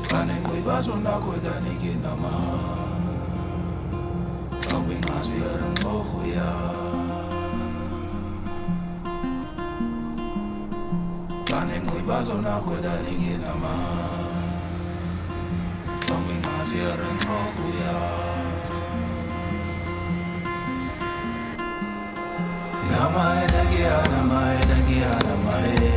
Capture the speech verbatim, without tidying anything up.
Kane ngui baso na koi dani ki nama Kambi ngasi arang mohu ya Kane ngui baso na koi dani ki nama Kambi ngasi arang mohu ya Nama e dagia, nama e dagia, nama e